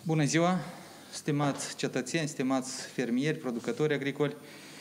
Bună ziua, stimați cetățeni, stimați fermieri, producători agricoli.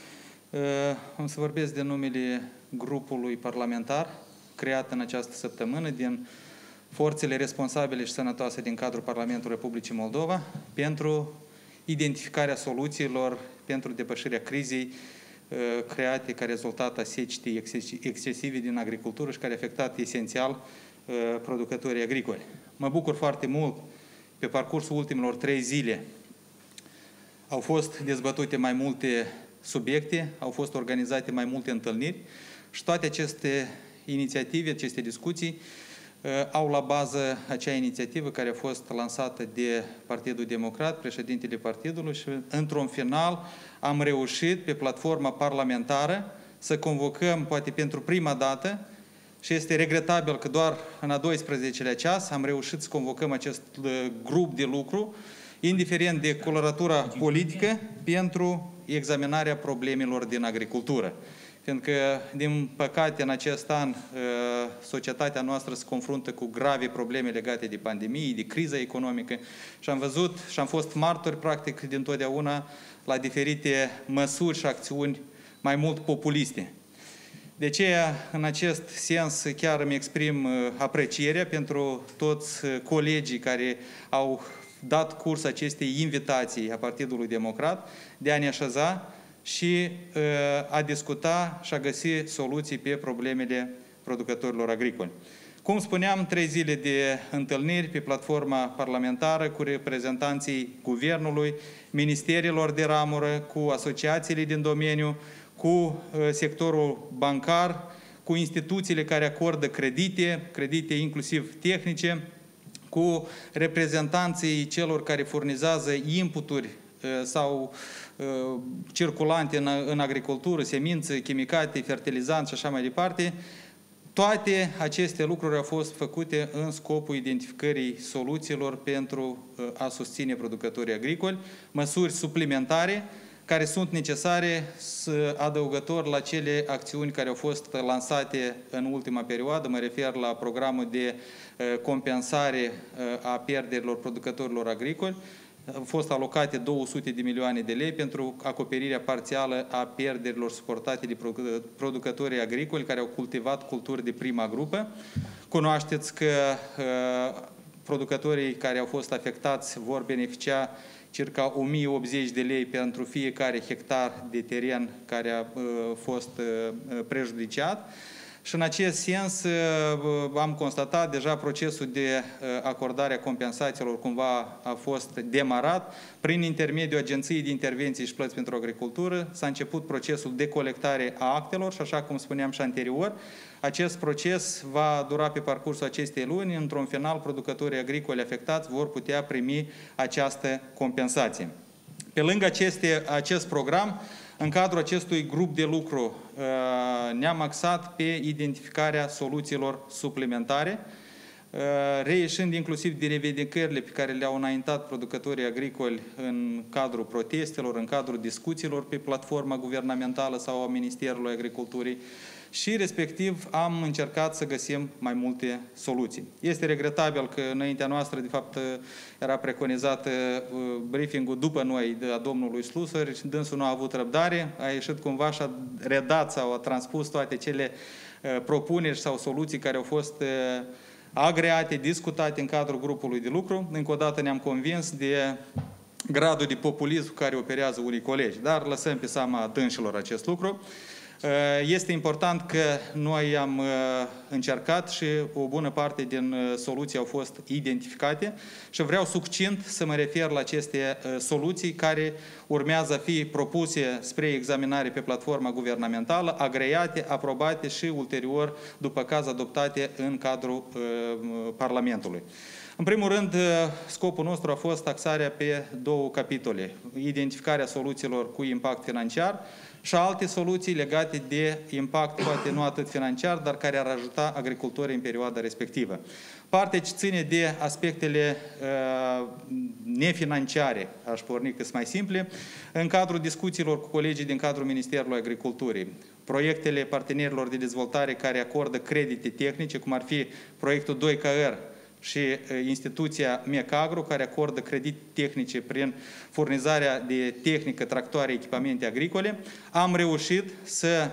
Am să vorbesc de numele grupului parlamentar creat în această săptămână din forțele responsabile și sănătoase din cadrul Parlamentului Republicii Moldova pentru identificarea soluțiilor pentru depășirea crizei create ca rezultat a secetii excesive din agricultură și care a afectat esențial producătorii agricoli. Mă bucur foarte mult. Pe parcursul ultimelor 3 zile au fost dezbătute mai multe subiecte, au fost organizate mai multe întâlniri și toate aceste inițiative, aceste discuții au la bază acea inițiativă care a fost lansată de Partidul Democrat, președintele partidului și într-un final am reușit pe platforma parlamentară să convocăm, poate pentru prima dată, și este regretabil că doar în a 12-lea ceas am reușit să convocăm acest grup de lucru, indiferent de coloratura politică, pentru examinarea problemelor din agricultură. Pentru că, din păcate, în acest an, societatea noastră se confruntă cu grave probleme legate de pandemie, de criza economică și am văzut și am fost martori, practic, dintotdeauna la diferite măsuri și acțiuni mai mult populiste. De aceea, în acest sens, chiar îmi exprim aprecierea pentru toți colegii care au dat curs acestei invitații a Partidului Democrat de a ne așeza și a discuta și a găsi soluții pe problemele producătorilor agricoli. Cum spuneam, 3 zile de întâlniri pe platforma parlamentară cu reprezentanții Guvernului, ministerilor de ramură, cu asociațiile din domeniu, cu sectorul bancar, cu instituțiile care acordă credite inclusiv tehnice, cu reprezentanții celor care furnizează inputuri sau circulante în agricultură, semințe, chimicate, fertilizanți și așa mai departe. Toate aceste lucruri au fost făcute în scopul identificării soluțiilor pentru a susține producătorii agricoli, măsuri suplimentare care sunt necesare adăugător la cele acțiuni care au fost lansate în ultima perioadă. Mă refer la programul de compensare a pierderilor producătorilor agricoli. Au fost alocate 200 de milioane de lei pentru acoperirea parțială a pierderilor suportate de producătorii agricoli care au cultivat culturi de prima grupă. Cunoașteți că producătorii care au fost afectați vor beneficia circa 1080 de lei pentru fiecare hectar de teren care a fost prejudiciat. Și în acest sens am constatat deja procesul de acordare a compensațiilor cumva a fost demarat. Prin intermediul Agenției de Intervenții și Plăți pentru Agricultură s-a început procesul de colectare a actelor și așa cum spuneam și anterior, acest proces va dura pe parcursul acestei luni. Într-un final, producătorii agricoli afectați vor putea primi această compensație. Pe lângă acest program, în cadrul acestui grup de lucru ne-am axat pe identificarea soluțiilor suplimentare, reieșind inclusiv din revendicările pe care le-au înaintat producătorii agricoli în cadrul protestelor, în cadrul discuțiilor pe platforma guvernamentală sau a Ministerului Agriculturii și, respectiv, am încercat să găsim mai multe soluții. Este regretabil că înaintea noastră, de fapt, era preconizat briefing-ul după noi a domnului Slusăr și dânsul nu a avut răbdare, a ieșit cumva și a redat sau a transpus toate cele propuneri sau soluții care au fost agreate, discutate în cadrul grupului de lucru. Încă o dată ne-am convins de gradul de populism care operează unii colegi, dar lăsăm pe seama dânșilor acest lucru. Este important că noi am încercat și o bună parte din soluții au fost identificate și vreau succint să mă refer la aceste soluții care urmează a fi propuse spre examinare pe platforma guvernamentală, agreate, aprobate și ulterior, după caz, adoptate în cadrul Parlamentului. În primul rând, scopul nostru a fost taxarea pe 2 capitole, identificarea soluțiilor cu impact financiar și alte soluții legate de impact, poate nu atât financiar, dar care ar ajuta agricultorii în perioada respectivă. Partea ce ține de aspectele nefinanciare, aș porni că sunt mai simple, în cadrul discuțiilor cu colegii din cadrul Ministerului Agriculturii, proiectele partenerilor de dezvoltare care acordă credite tehnice, cum ar fi proiectul 2KR, și instituția Mecagro, care acordă credite tehnice prin furnizarea de tehnică, tractoare, echipamente agricole, am reușit să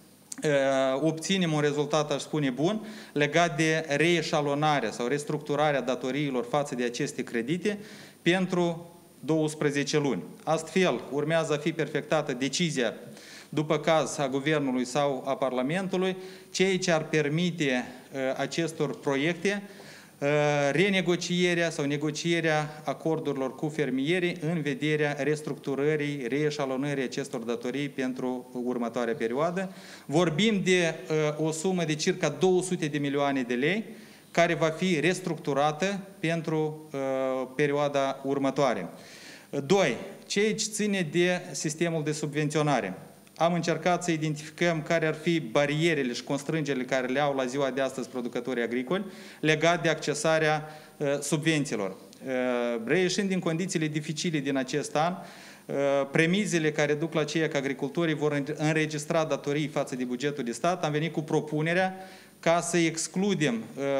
obținem un rezultat, aș spune, bun, legat de reeșalonarea sau restructurarea datoriilor față de aceste credite pentru 12 luni. Astfel, urmează a fi perfectată decizia, după caz, a Guvernului sau a Parlamentului, ceea ce ar permite acestor proiecte renegocierea sau negocierea acordurilor cu fermierii în vederea restructurării, reeșalonării acestor datorii pentru următoarea perioadă. Vorbim de o sumă de circa 200 de milioane de lei, care va fi restructurată pentru perioada următoare. 2. Ceea ce ține de sistemul de subvenționare. Am încercat să identificăm care ar fi barierele și constrângerile care le au la ziua de astăzi producătorii agricoli legat de accesarea subvențiilor. Reieșind din condițiile dificile din acest an, premizele care duc la ceea că agricultorii vor înregistra datorii față de bugetul de stat, am venit cu propunerea ca să excludem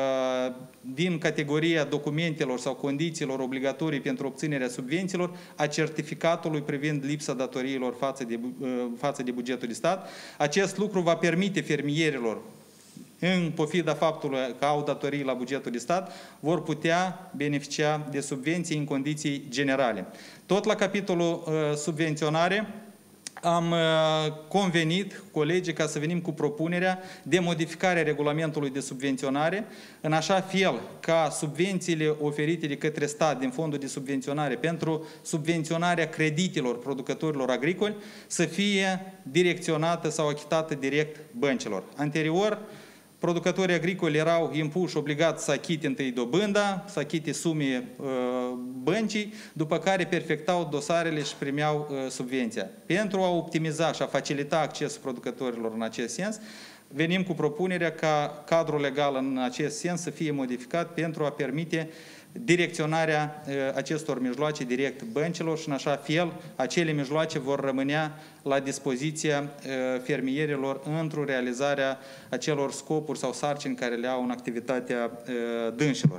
din categoria documentelor sau condițiilor obligatorii pentru obținerea subvențiilor a certificatului privind lipsa datoriilor față de bugetul de stat. Acest lucru va permite fermierilor, în pofida faptului că au datorii la bugetul de stat, vor putea beneficia de subvenții în condiții generale. Tot la capitolul subvenționare, am convenit cu colegii ca să venim cu propunerea de modificare a regulamentului de subvenționare, în așa fel ca subvențiile oferite de către stat din fondul de subvenționare pentru subvenționarea creditelor producătorilor agricoli să fie direcționată sau achitată direct băncilor. Anterior, producătorii agricoli erau impuși, obligați să achite întâi dobânda, să achite sume băncii, după care perfectau dosarele și primeau subvenția. Pentru a optimiza și a facilita accesul producătorilor în acest sens, venim cu propunerea ca cadrul legal în acest sens să fie modificat pentru a permite direcționarea acestor mijloace direct băncilor și în așa fel acele mijloace vor rămânea la dispoziția fermierilor într-o realizarea acelor scopuri sau sarcini care le au în activitatea dânșilor.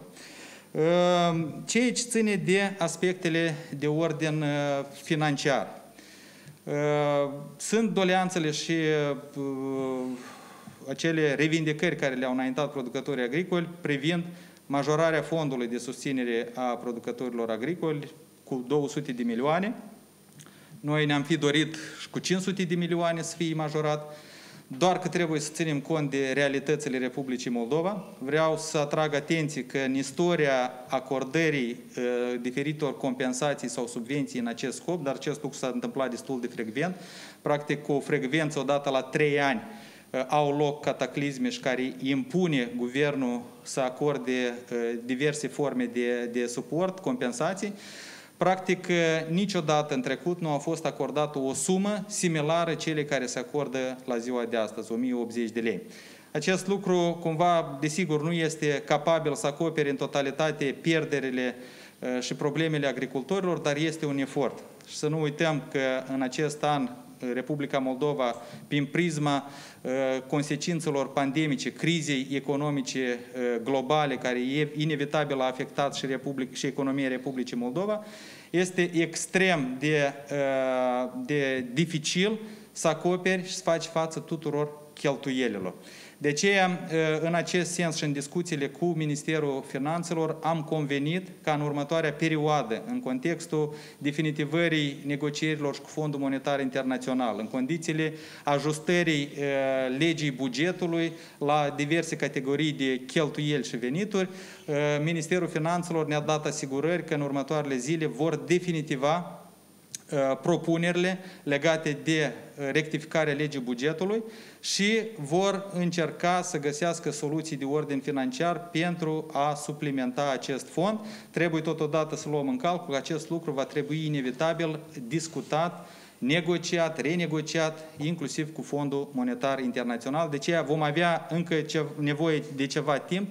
Ceea ce ține de aspectele de ordin financiar. Sunt doleanțele și acele revindicări care le-au înaintat producătorii agricoli privind majorarea fondului de susținere a producătorilor agricoli cu 200 de milioane. Noi ne-am fi dorit și cu 500 de milioane să fie majorat, doar că trebuie să ținem cont de realitățile Republicii Moldova. Vreau să atrag atenție că în istoria acordării diferitor compensații sau subvenții în acest scop, dar acest lucru s-a întâmplat destul de frecvent, practic cu o frecvență odată la 3 ani, au loc cataclisme și care impune guvernul să acorde diverse forme de suport, compensații. Practic, niciodată în trecut nu a fost acordată o sumă similară celei care se acordă la ziua de astăzi, 1080 de lei. Acest lucru, cumva, desigur, nu este capabil să acopere în totalitate pierderile și problemele agricultorilor, dar este un efort. Și să nu uităm că în acest an Republica Moldova, prin prisma consecințelor pandemice, crizei economice globale, care inevitabil a afectat și economia Republicii Moldova, este extrem de dificil să acoperi și să faci față tuturor cheltuielilor. De aceea, în acest sens și în discuțiile cu Ministerul Finanțelor, am convenit ca în următoarea perioadă, în contextul definitivării negocierilor și cu Fondul Monetar Internațional, în condițiile ajustării legii bugetului la diverse categorii de cheltuieli și venituri, Ministerul Finanțelor ne-a dat asigurări că în următoarele zile vor definitiva propunerile legate de rectificarea legii bugetului și vor încerca să găsească soluții de ordin financiar pentru a suplimenta acest fond. Trebuie totodată să luăm în calcul că acest lucru va trebui inevitabil discutat, negociat, renegociat, inclusiv cu Fondul Monetar Internațional. De aceea vom avea încă nevoie de ceva timp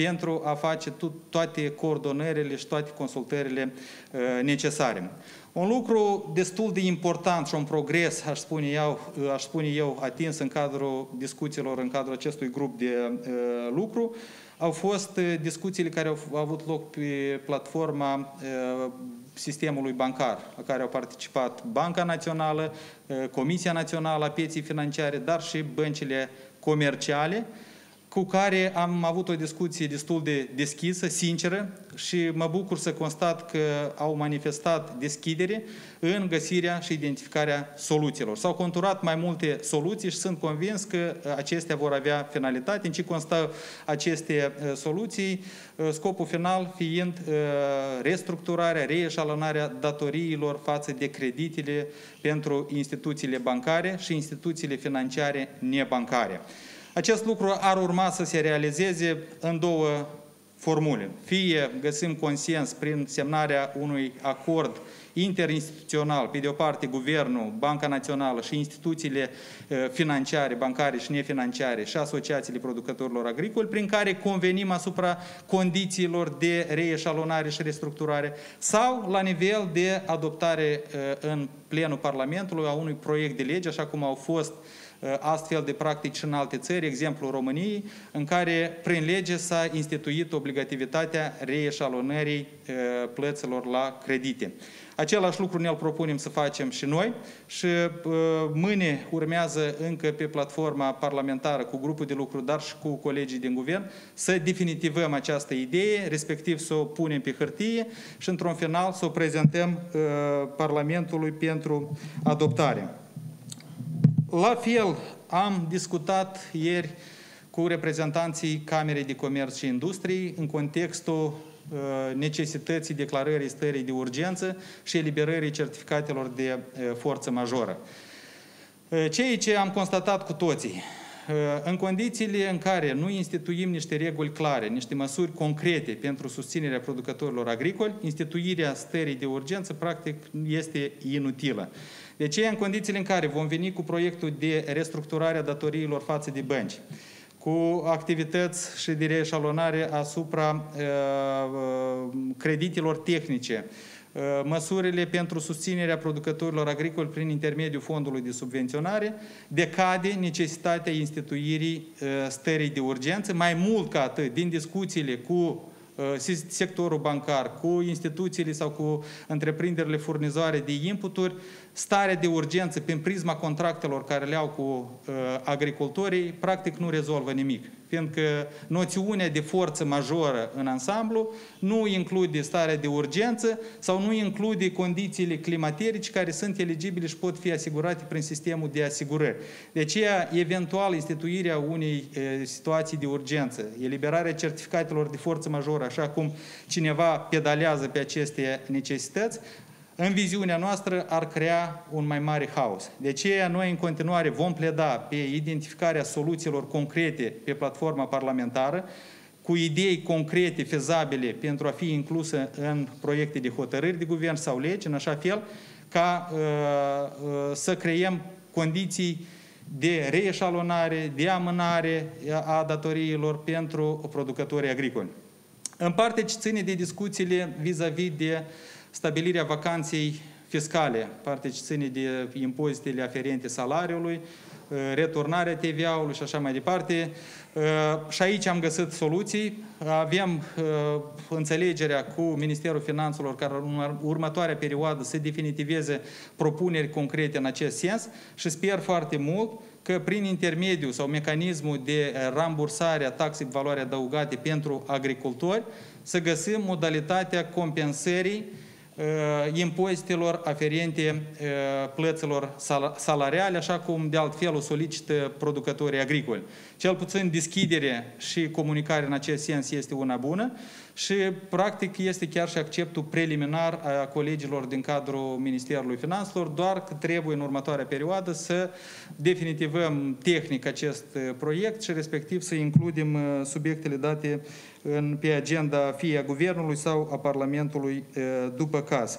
pentru a face toate coordonările și toate consultările necesare. Un lucru destul de important și un progres, aș spune eu, atins în cadrul discuțiilor, în cadrul acestui grup de lucru, au fost discuțiile care au avut loc pe platforma sistemului bancar, la care au participat Banca Națională, Comisia Națională a Pieței Financiare, dar și băncile comerciale, cu care am avut o discuție destul de deschisă, sinceră, și mă bucur să constat că au manifestat deschidere în găsirea și identificarea soluțiilor. S-au conturat mai multe soluții și sunt convins că acestea vor avea finalitate. În ce constă aceste soluții? Scopul final fiind restructurarea, reeșalonarea datoriilor față de creditele pentru instituțiile bancare și instituțiile financiare nebancare. Acest lucru ar urma să se realizeze în două formule. Fie găsim consens prin semnarea unui acord interinstituțional, pe de o parte Guvernul, Banca Națională și instituțiile financiare, bancare și nefinanciare și asociațiile producătorilor agricoli, prin care convenim asupra condițiilor de reeșalonare și restructurare, sau la nivel de adoptare în plenul Parlamentului a unui proiect de lege, așa cum au fost astfel de practici în alte țări, exemplu României, în care prin lege s-a instituit obligativitatea reeșalonării plăților la credite. Același lucru ne-l propunem să facem și noi și mâine urmează încă pe platforma parlamentară cu grupul de lucru, dar și cu colegii din guvern, să definitivăm această idee, respectiv să o punem pe hârtie și într-un final să o prezentăm Parlamentului pentru adoptare. La fel, am discutat ieri cu reprezentanții Camerei de Comerț și Industrie în contextul necesității declarării stării de urgență și eliberării certificatelor de forță majoră. Ceea ce am constatat cu toții, în condițiile în care nu instituim niște reguli clare, niște măsuri concrete pentru susținerea producătorilor agricoli, instituirea stării de urgență practic este inutilă. De aceea, în condițiile în care vom veni cu proiectul de restructurare a datoriilor față de bănci, cu activități și de reeșalonare asupra creditelor tehnice, măsurile pentru susținerea producătorilor agricoli prin intermediul fondului de subvenționare, decade necesitatea instituirii stării de urgență, mai mult ca atât, din discuțiile cu sectorul bancar, cu instituțiile sau cu întreprinderile furnizoare de inputuri, starea de urgență prin prisma contractelor care le au cu agricultorii, practic nu rezolvă nimic. Fiindcă noțiunea de forță majoră în ansamblu nu include starea de urgență sau nu include condițiile climaterice care sunt eligibile și pot fi asigurate prin sistemul de asigurări. De aceea, eventual, instituirea unei situații de urgență, eliberarea certificatelor de forță majoră, așa cum cineva pedalează pe aceste necesități, în viziunea noastră ar crea un mai mare haos. De aceea noi în continuare vom pleda pe identificarea soluțiilor concrete pe platforma parlamentară, cu idei concrete, fezabile, pentru a fi incluse în proiecte de hotărâri de guvern sau legi, în așa fel ca să creăm condiții de reeșalonare, de amânare a datoriilor pentru producătorii agricoli. În parte ce ține de discuțiile vis-a-vis de stabilirea vacanței fiscale, parte ce ține de impozitele aferente salariului, returnarea TVA-ului și așa mai departe. Și aici am găsit soluții. Avem înțelegerea cu Ministerul Finanțelor care în următoarea perioadă să definitiveze propuneri concrete în acest sens și sper foarte mult că prin intermediul sau mecanismul de rambursare a taxei pe valoare adăugate pentru agricultori să găsim modalitatea compensării impozitelor aferente plăților salariale, așa cum de altfel o solicită producătorii agricoli. Cel puțin deschidere și comunicare în acest sens este una bună și practic este chiar și acceptul preliminar a colegilor din cadrul Ministerului Finanțelor, doar că trebuie în următoarea perioadă să definitivăm tehnic acest proiect și respectiv să includem subiectele date pe agenda fie a Guvernului sau a Parlamentului după caz.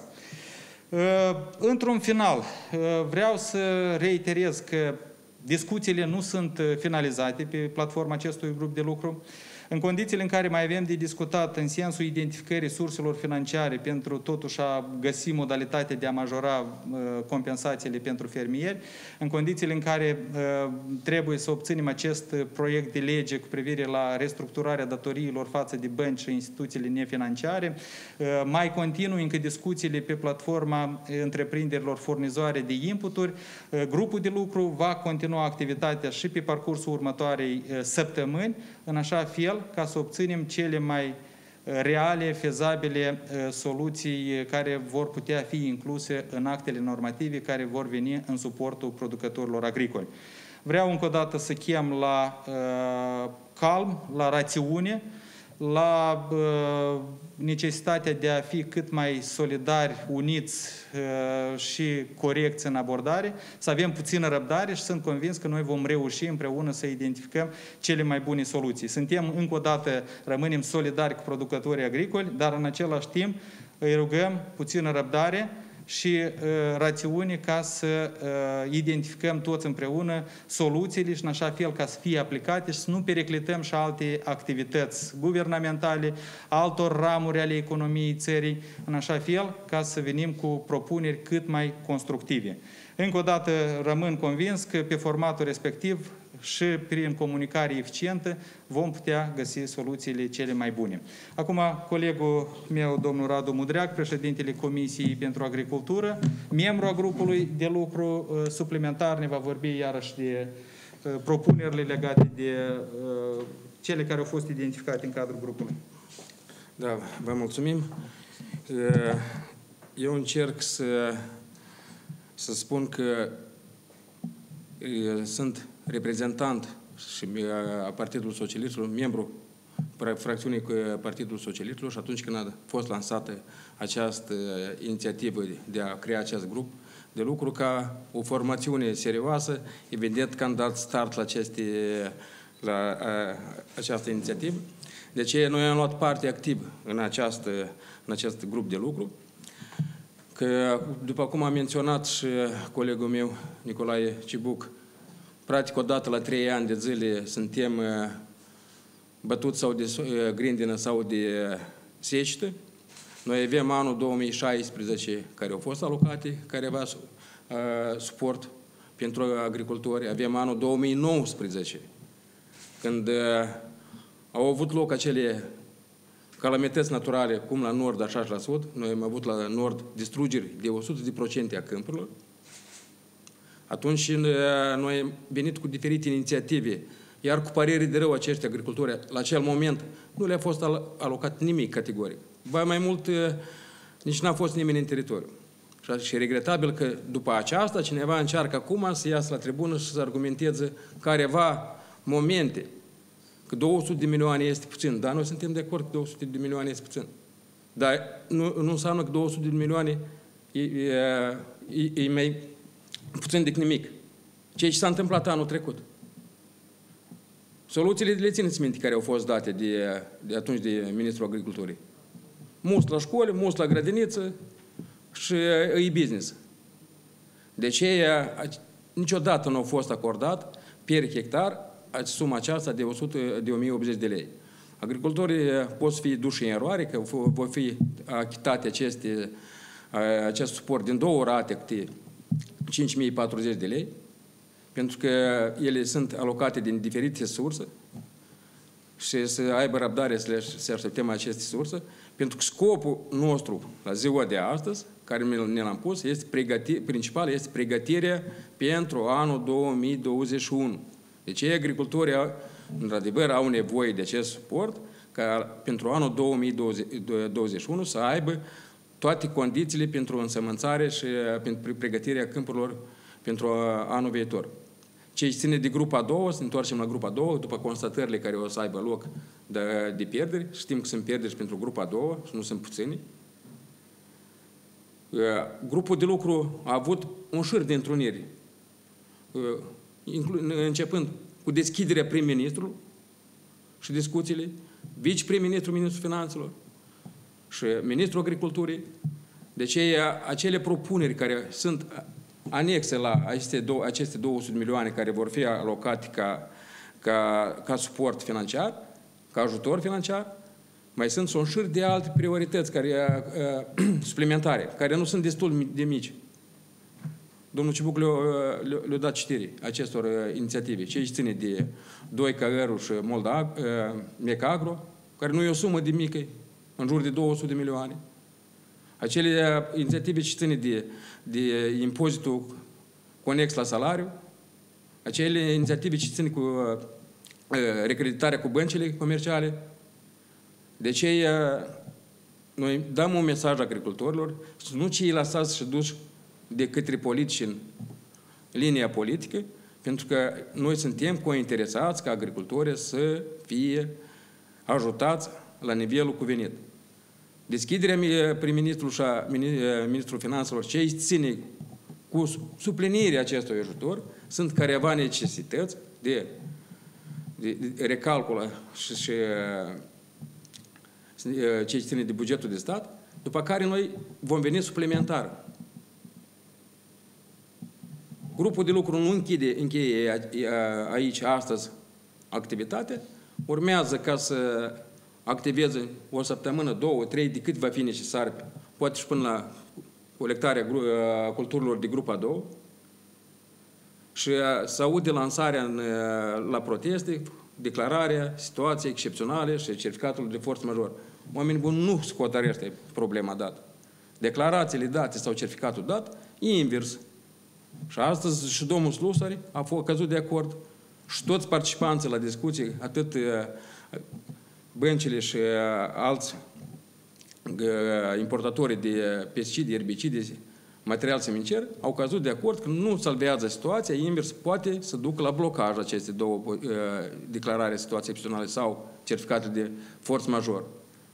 Într-un final, vreau să reiterez că discuțiile nu sunt finalizate pe platforma acestui grup de lucru. În condițiile în care mai avem de discutat în sensul identificării surselor financiare pentru totuși a găsi modalitatea de a majora compensațiile pentru fermieri, în condițiile în care trebuie să obținem acest proiect de lege cu privire la restructurarea datoriilor față de bănci și instituțiile nefinanciare, mai continuu încă discuțiile pe platforma întreprinderilor furnizoare de inputuri. Grupul de lucru va continua activitatea și pe parcursul următoarei săptămâni, în așa fel ca să obținem cele mai reale, fezabile soluții care vor putea fi incluse în actele normative care vor veni în suportul producătorilor agricoli. Vreau încă o dată să chem la calm, la rațiune, la necesitatea de a fi cât mai solidari, uniți și corecți în abordare, să avem puțină răbdare și sunt convins că noi vom reuși împreună să identificăm cele mai bune soluții. Suntem, încă o dată, rămânem solidari cu producătorii agricoli, dar în același timp îi rugăm puțină răbdare și rațiune ca să identificăm toți împreună soluțiile și în așa fel ca să fie aplicate și să nu periclităm și alte activități guvernamentale, altor ramuri ale economiei țării, în așa fel ca să venim cu propuneri cât mai constructive. Încă o dată rămân convins că pe formatul respectiv și prin comunicare eficientă vom putea găsi soluțiile cele mai bune. Acum, colegul meu, domnul Radu Mudreac, președintele Comisiei pentru Agricultură, membru a grupului de lucru suplimentar, ne va vorbi iarăși de propunerile legate de cele care au fost identificate în cadrul grupului. Da, vă mulțumim. Eu încerc să spun că sunt reprezentant și a Partidului Socialiștilor, membru fracțiunii Partidului Socialiștilor și atunci când a fost lansată această inițiativă de a crea acest grup de lucru ca o formațiune serioasă, evident că am dat start la această inițiativă. De aceea noi am luat parte activ în acest grup de lucru. Că, după cum a menționat și colegul meu, Nicolae Cibuc, practic odată la 3 ani de zile suntem bătuți sau de grindină sau de secetă. Noi avem anul 2016 care au fost alocate, careva suport pentru agricultori. Avem anul 2019, când au avut loc acele calamități naturale, cum la nord, așa și la sud. Noi am avut la nord distrugeri de 100% a câmpurilor. Atunci noi am venit cu diferite inițiative, iar cu părere de rău acești agricultori, la acel moment, nu le-a fost alocat nimic categoric. Ba mai mult, nici n-a fost nimeni în teritoriu. Și e regretabil că după aceasta cineva încearcă acum să iasă la tribună și să argumenteze careva momente că 200 de milioane este puțin. Dar noi suntem de acord că 200 de milioane este puțin. Dar nu înseamnă că 200 de milioane e mai puțin decât nimic. Ceea ce s-a întâmplat anul trecut. Soluțiile le țineți minte care au fost date de atunci de Ministrul Agriculturii. Mulți la școli, mulți la grădiniță și e business. De aceea niciodată nu a fost acordat per hectar suma aceasta de 1080 de lei. Agricultorii pot fi duși în eroare că vor fi achitate acest suport din 2 rate câte 5.040 de lei, pentru că ele sunt alocate din diferite surse și să aibă răbdare să așteptăm aceste surse, pentru că scopul nostru la ziua de astăzi, care ne l-am pus, principal este pregătirea pentru anul 2021. Deci agricultorii, într-adevăr, au nevoie de acest suport ca pentru anul 2021 să aibă toate condițiile pentru însămânțare și pentru pregătirea câmpurilor pentru anul viitor. Ce ține de grupa a doua, să ne întoarcem la grupa a doua, după constatările care o să aibă loc de pierderi. Știm că sunt pierderi și pentru grupa a doua și nu sunt puțini. Grupul de lucru a avut un șir de întruniri, începând cu deschiderea prim-ministrului și discuțiile, vice-prim-ministrul, ministrul finanțelor și ministrul agriculturii. Deci acele propuneri care sunt anexe la aceste 200 de milioane care vor fi alocate ca suport financiar, ca ajutor financiar, mai sunt un șir de alte priorități suplimentare, care nu sunt destul de mici. Domnul Cibuc le-a dat citire acestor inițiative. Ce ține de 2 KR și Mecagro, care nu e o sumă de mică, în jur de 200 de milioane. Acele inițiative ce ține de impozitul conex la salariu, acele inițiative ce țin cu recreditarea cu băncile comerciale. De aceea, noi dăm un mesaj agricultorilor să nu cei lăsați și duși de către politici în linia politică, pentru că noi suntem cointeresați ca agricultorii să fie ajutați la nivelul cuvenit. Deschiderea prim-ministrului și a ministrul finanțelor, ce îi ține cu suplinirea acestui ajutor, sunt careva necesități de recalculă și ce ține de bugetul de stat, după care noi vom veni suplimentar. Grupul de lucru nu încheie aici astăzi activitatea, urmează ca să activeze o săptămână, 2, 3, de cât va fi necesar, poate și până la colectarea culturilor de grupa 2, și să aude lansarea la proteste, declararea situației excepționale și certificatul de forță major. Oamenii buni nu se hotărăște problema dată. Declarațiile date sau certificatul dat, e invers. Și astăzi și domnul Slusari a căzut de acord și toți participanții la discuții, atât băncile și alți importatorii de pesticide, erbicide, material semincer, au căzut de acord că nu salvează situația, invers poate să ducă la blocaj aceste două declarare situații excepționale sau certificate de forță major.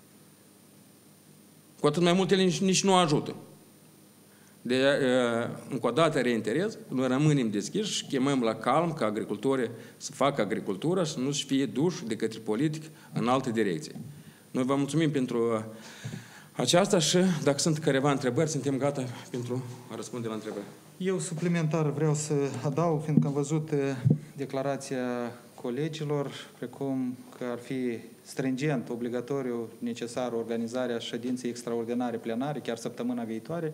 Cu atât mai multe nici nu ajută. Încă o dată reiterez, noi rămânem deschiși și chemăm la calm ca agricultorii să facă agricultura și să nu-și fie duși de către politic în alte direcții. Noi vă mulțumim pentru aceasta și dacă sunt careva întrebări, suntem gata pentru a răspunde la întrebări. Eu suplimentar vreau să adaug, fiindcă am văzut declarația colegilor, precum că ar fi stringent, obligatoriu, necesar organizarea ședinței extraordinare plenare, chiar săptămâna viitoare.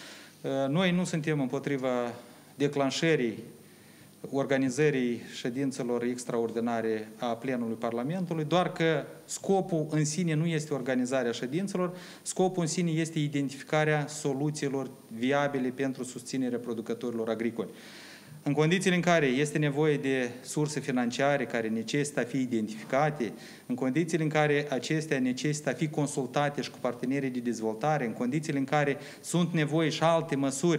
Noi nu suntem împotriva declanșării organizării ședințelor extraordinare a plenului Parlamentului, doar că scopul în sine nu este organizarea ședințelor, scopul în sine este identificarea soluțiilor viabile pentru susținerea producătorilor agricoli. În condițiile în care este nevoie de surse financiare care necesită a fi identificate, în condițiile în care acestea necesită a fi consultate și cu partenerii de dezvoltare, în condițiile în care sunt nevoi și alte măsuri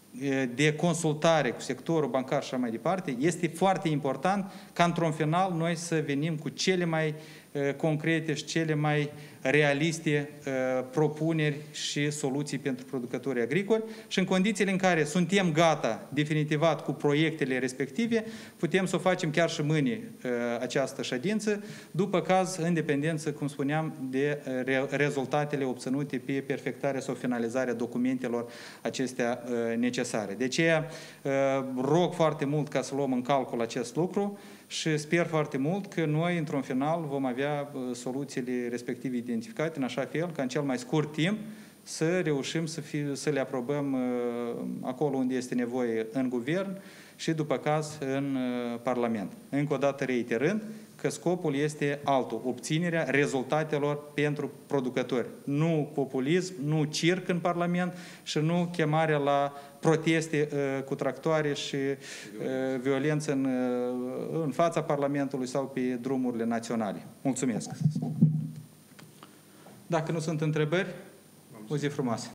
de consultare cu sectorul bancar și așa mai departe, este foarte important ca într-un final noi să venim cu cele mai concrete și cele mai realiste propuneri și soluții pentru producătorii agricoli și în condițiile în care suntem gata, definitivat, cu proiectele respective, putem să o facem chiar și mâine această ședință, după caz, în dependență, cum spuneam, de rezultatele obținute pe perfectarea sau finalizarea documentelor acestea necesare. De aceea, rog foarte mult ca să luăm în calcul acest lucru și sper foarte mult că noi, într-un final, vom avea soluțiile respective identificate în așa fel ca în cel mai scurt timp să reușim să le aprobăm acolo unde este nevoie în guvern și, după caz, în Parlament. Încă o dată reiterând că scopul este altul, obținerea rezultatelor pentru producători. Nu populism, nu circ în Parlament și nu chemarea la proteste cu tractoare și violență în fața Parlamentului sau pe drumurile naționale. Mulțumesc! Dacă nu sunt întrebări, o zi frumoasă!